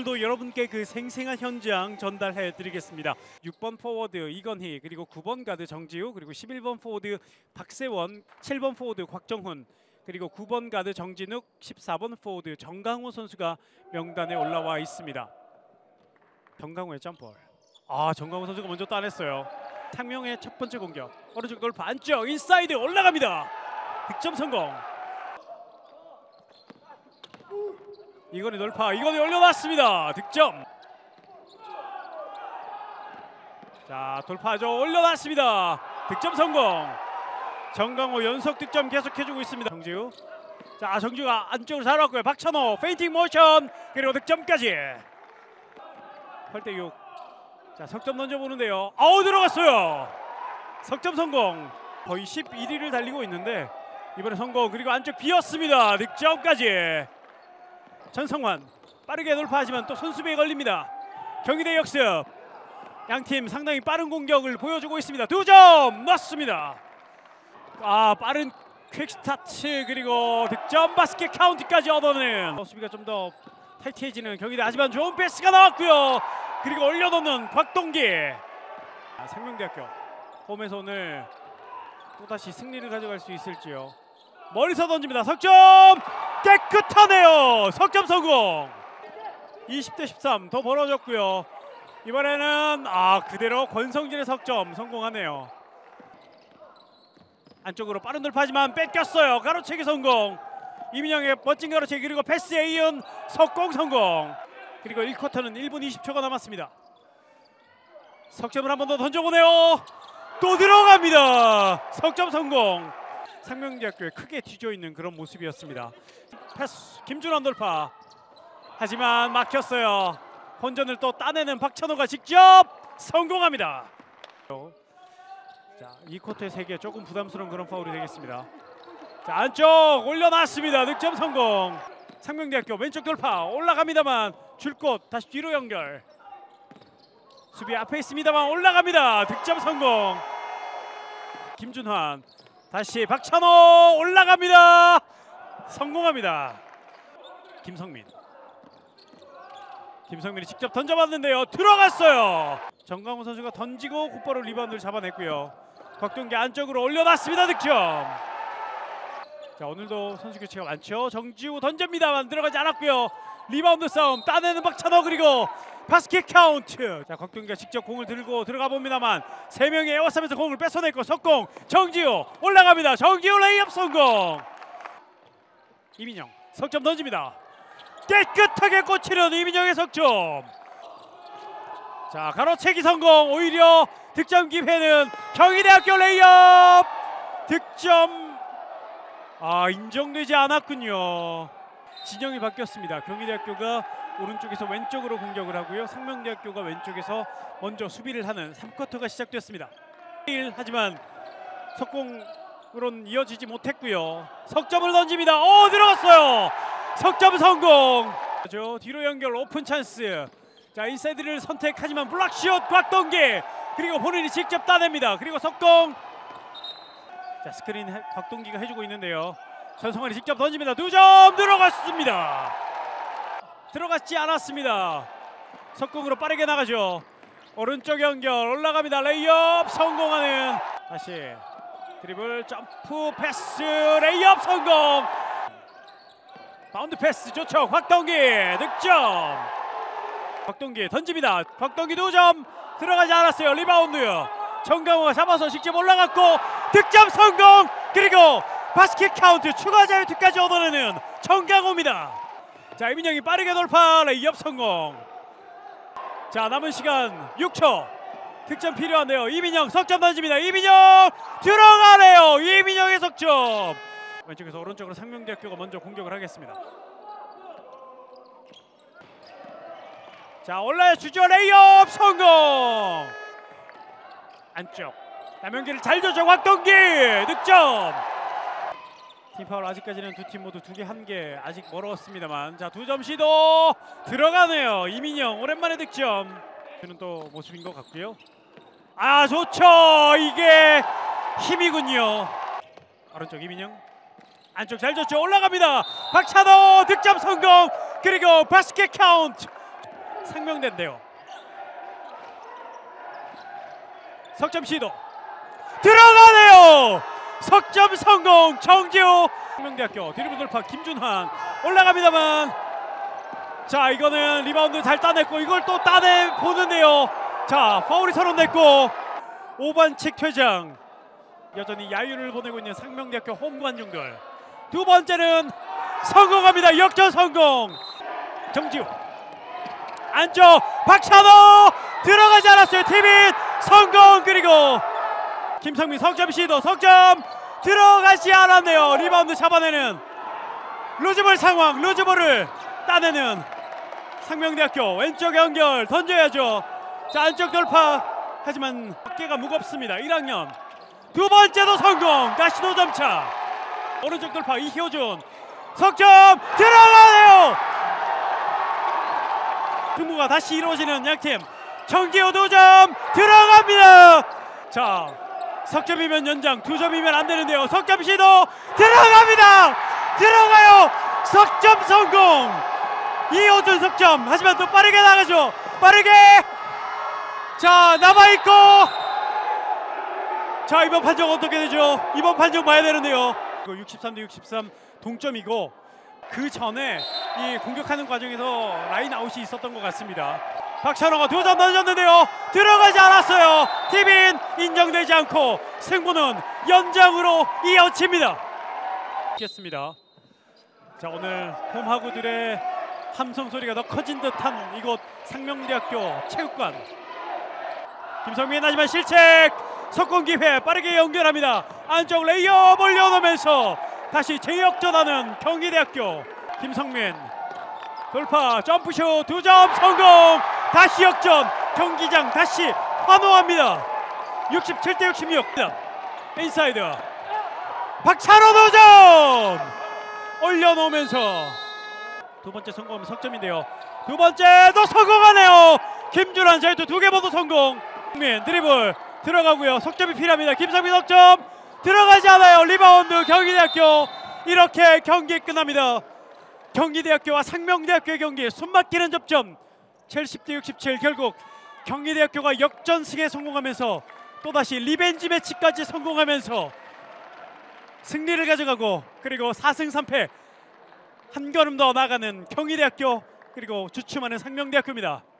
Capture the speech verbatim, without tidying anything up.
오늘도 여러분께 그 생생한 현장 전달해 드리겠습니다. 육 번 포워드 이건희, 그리고 구 번 가드 정지우, 그리고 십일 번 포워드 박세원, 칠 번 포워드 곽정훈, 그리고 구 번 가드 정진욱, 십사 번 포워드 정강호 선수가 명단에 올라와 있습니다. 정강호의 점프볼. 아, 정강호 선수가 먼저 따냈어요. 상명의 첫 번째 공격. 오른쪽 돌파 안쪽 인사이드 올라갑니다. 득점 성공. 이건희 돌파. 이건희 올려놨습니다. 득점. 자, 돌파죠. 올려놨습니다. 득점 성공. 정강호 연속 득점 계속해주고 있습니다. 정지우. 자, 정지우가 안쪽으로 잘 왔고요. 박찬호 페인팅 모션, 그리고 득점까지. 팔 대 육. 자, 석점 던져보는데요. 아우, 들어갔어요. 석점 성공. 거의 십일 위를 달리고 있는데 이번에 성공. 그리고 안쪽 비었습니다. 득점까지. 전성환 빠르게 돌파하지만 또 손수비에 걸립니다. 경희대 역습. 양팀 상당히 빠른 공격을 보여주고 있습니다. 두 점 넣습니다. 아, 빠른 퀵스타트, 그리고 득점 바스켓 카운트까지 얻어내는. 수비가 좀 더 타이트해지는 경희대. 하지만 좋은 패스가 나왔고요. 그리고 올려놓는 곽동기. 아, 상명대학교 홈에서 오늘 또다시 승리를 가져갈 수 있을지요. 멀리서 던집니다. 석점 깨끗하네요. 석점 성공. 이십 대 십삼 더 벌어졌고요. 이번에는 아 그대로 권성진의 석점 성공하네요. 안쪽으로 빠른 돌파지만 뺏겼어요. 가로채기 성공. 이민영의 멋진 가로채기, 그리고 패스에 이은 석공 성공. 그리고 일 쿼터는 일 분 이십 초가 남았습니다. 석점을 한 번 더 던져보네요. 또 들어갑니다. 석점 성공. 상명대학교에 크게 뒤져있는 그런 모습이었습니다. 패스 김준환 돌파. 하지만 막혔어요. 혼전을 또 따내는 박찬호가 직접 성공합니다. 자, 이 쿼터의 세 개 조금 부담스러운 그런 파울이 되겠습니다. 자, 안쪽 올려놨습니다. 득점 성공. 상명대학교 왼쪽 돌파 올라갑니다만 줄 곳 다시 뒤로 연결. 수비 앞에 있습니다만 올라갑니다. 득점 성공. 김준환 다시 박찬호 올라갑니다. 성공합니다. 김성민. 김성민이 직접 던져봤는데요. 들어갔어요. 정강호 선수가 던지고 곧바로 리바운드를 잡아냈고요. 곽동기 안쪽으로 올려놨습니다. 득점. 자, 오늘도 선수 교체가 많죠. 정지우 던집니다만 들어가지 않았고요. 리바운드 싸움 따내는 박찬호, 그리고 바스켓 카운트. 자, 곽동기가 직접 공을 들고 들어가 봅니다만 세 명이 에워싸면서 공을 뺏어냈고 석공. 정지우 올라갑니다. 정지우 레이업 성공. 이민영 석점 던집니다. 깨끗하게 꽂히는 이민영의 석점. 자, 가로채기 성공. 오히려 득점 기회는 경희대학교 레이업. 득점 아 인정되지 않았군요. 진영이 바뀌었습니다. 경희대학교가 오른쪽에서 왼쪽으로 공격을 하고요. 상명대학교가 왼쪽에서 먼저 수비를 하는 삼 쿼터가 시작됐습니다. 하지만 석공으로는 이어지지 못했고요. 석점을 던집니다. 오, 들어갔어요. 석점 성공. 뒤로 연결 오픈 찬스. 자, 인사이드를 선택하지만 블락슛 곽동기, 그리고 본인이 직접 따냅니다. 그리고 석공. 자, 스크린 곽동기가 해주고 있는데요. 전성환이 직접 던집니다. 두 점 들어갔습니다. 들어갔지 않았습니다. 석공으로 빠르게 나가죠. 오른쪽 연결 올라갑니다. 레이업 성공하는. 다시 드리블 점프 패스 레이업 성공. 바운드 패스 좋죠. 곽동기 득점. 곽동기 던집니다. 곽동기 두 점 들어가지 않았어요. 리바운드 정강호가 잡아서 직접 올라갔고 득점 성공. 그리고 바스켓 카운트 추가 자유투까지 얻어내는 정강호입니다. 자, 이민영이 빠르게 돌파 레이업 성공. 자, 남은 시간 육 초. 득점 필요한데요. 이민영 석점 던집니다. 이민영 들어가네요. 이민영의 석점. 왼쪽에서 오른쪽으로 상명대학교가 먼저 공격을 하겠습니다. 자, 올라주죠. 레이업 성공. 안쪽 남영기를 잘 줬죠. 곽동기 득점. 팀 파울 아직까지는 두 팀 모두 두 개 한 개 아직 멀었습니다만. 자, 두 점 시도 들어가네요. 이민영 오랜만에 득점. 저는 또 모습인 것 같고요. 아, 좋죠. 이게 힘이군요. 오른쪽 이민영 안쪽 잘 줬죠. 올라갑니다. 박찬호 득점 성공. 그리고 바스켓 카운트. 상명대인데요. 석점 시도 들어가네요. 석점 성공. 정지우. 상명대학교 드리블 돌파 김준환 올라갑니다만, 자 이거는 리바운드 잘 따냈고 이걸 또 따내 보는데요. 자 파울이 선언됐고 오 반칙 퇴장. 여전히 야유를 보내고 있는 상명대학교 홈 관중들. 두 번째는 성공합니다. 역전 성공. 정지우 안쪽 박찬호 들어가지 않았어요. 티빈 성공. 그리고 김성민 석점 시도 석점 들어가지 않았네요. 리바운드 잡아내는 루즈볼 상황. 루즈볼을 따내는 상명대학교. 왼쪽 연결 던져야죠. 자 안쪽 돌파. 하지만 어깨가 무겁습니다. 일 학년 두 번째도 성공. 다시 도 점차. 오른쪽 돌파 이효준 석점 들어가네요. 승부가 다시 이루어지는 양팀. 정지우 두 점 들어갑니다. 자 석점이면 연장, 두 점이면 안 되는데요. 석점 시도 들어갑니다. 들어가요. 석점 성공. 이호준 석점. 하지만 또 빠르게 나가죠. 빠르게. 자 남아있고, 자 이번 판정 어떻게 되죠? 이번 판정 봐야 되는데요. 육십삼 대 육십삼 동점이고, 그 전에 이 공격하는 과정에서 라인 아웃이 있었던 것 같습니다. 박찬호가 두 점 던졌는데요. 들어가지 않았어요. 티빈 인정되지 않고 승부는 연장으로 이어집니다. 겠습니다. 자 오늘 홈하구들의 함성 소리가 더 커진 듯한 이곳 상명대학교 체육관. 김성민 하지만 실책. 석공 기회 빠르게 연결합니다. 안쪽 레이업 올려놓으면서 다시 재역전하는 경기대학교. 김성민 돌파 점프슛 두 점 성공. 다시 역전. 경기장 다시 환호합니다. 육십칠 대 육십육. 인사이드 박찬호 두 점 올려놓으면서 두 번째 성공하면 석점인데요. 두 번째도 성공하네요. 김준환 자유투 두 개 모두 성공. 김성민 드리블 들어가고요. 석점이 필요합니다. 김성민 석점 들어가지 않아요. 리바운드 경기대학교. 이렇게 경기 끝납니다. 경기대학교와 상명대학교의 경기 숨막히는 접점. 칠십 대 육십칠. 결국 경기대학교가 역전승에 성공하면서 또다시 리벤지 매치까지 성공하면서 승리를 가져가고, 그리고 사 승 삼 패 한 걸음 더 나아가는 경기대학교, 그리고 주춤하는 상명대학교입니다.